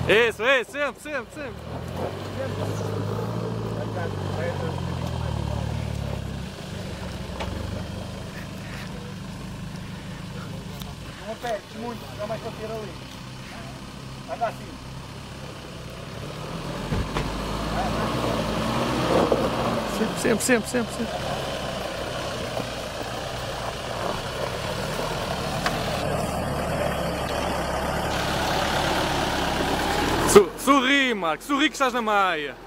Isso, sempre, sempre, sempre. Não apertes muito, não vais bater ali. Anda assim. Sempre, sempre, sempre, sempre. Sorri, Marco, sorri que estás na maia.